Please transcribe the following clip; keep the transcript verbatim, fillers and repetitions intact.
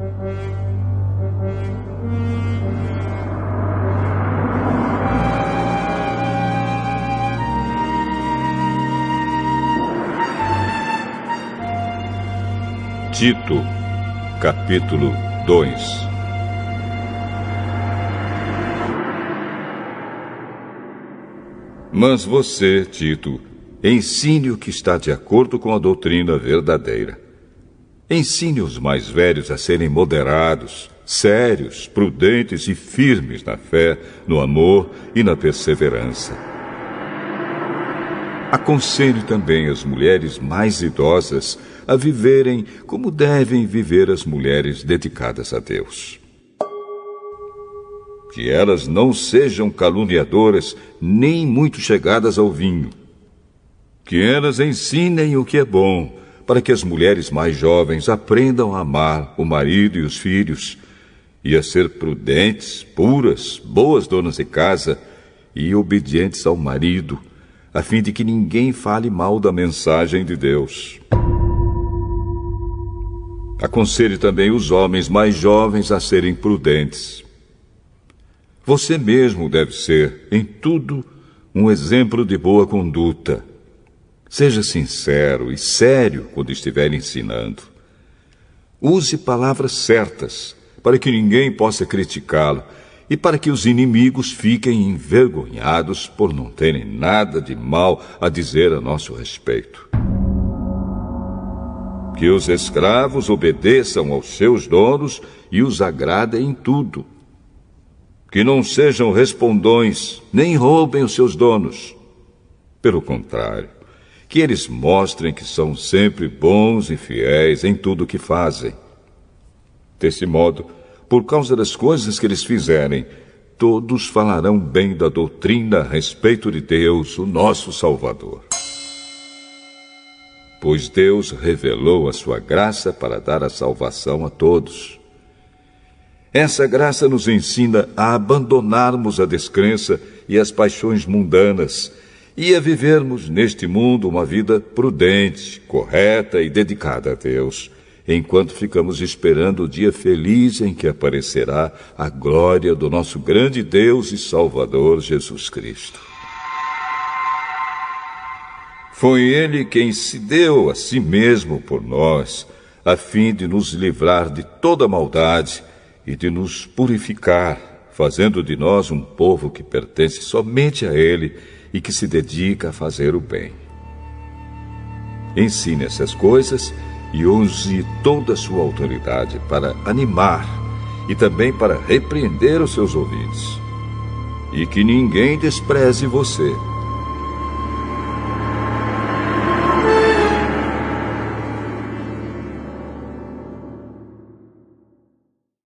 Tito, capítulo dois. Mas você, Tito, ensine o que está de acordo com a doutrina verdadeira. Ensine os mais velhos a serem moderados, sérios, prudentes e firmes na fé, no amor e na perseverança. Aconselhe também as mulheres mais idosas a viverem como devem viver as mulheres dedicadas a Deus. Que elas não sejam caluniadoras, nem muito chegadas ao vinho. Que elas ensinem o que é bom, para que as mulheres mais jovens aprendam a amar o marido e os filhos, e a ser prudentes, puras, boas donas de casa e obedientes ao marido, a fim de que ninguém fale mal da mensagem de Deus. Aconselhe também os homens mais jovens a serem prudentes. Você mesmo deve ser, em tudo, um exemplo de boa conduta. Seja sincero e sério quando estiver ensinando. Use palavras certas, para que ninguém possa criticá-lo e para que os inimigos fiquem envergonhados por não terem nada de mal a dizer a nosso respeito. Que os escravos obedeçam aos seus donos e os agradem em tudo. Que não sejam respondões, nem roubem os seus donos. Pelo contrário, que eles mostrem que são sempre bons e fiéis em tudo o que fazem. Desse modo, por causa das coisas que eles fizerem, todos falarão bem da doutrina a respeito de Deus, o nosso Salvador. Pois Deus revelou a sua graça para dar a salvação a todos. Essa graça nos ensina a abandonarmos a descrença e as paixões mundanas e a vivermos neste mundo uma vida prudente, correta e dedicada a Deus, enquanto ficamos esperando o dia feliz em que aparecerá a glória do nosso grande Deus e Salvador Jesus Cristo. Foi Ele quem se deu a si mesmo por nós, a fim de nos livrar de toda maldade e de nos purificar, fazendo de nós um povo que pertence somente a Ele e que se dedica a fazer o bem. Ensine essas coisas e use toda a sua autoridade para animar e também para repreender os seus ouvintes. E que ninguém despreze você,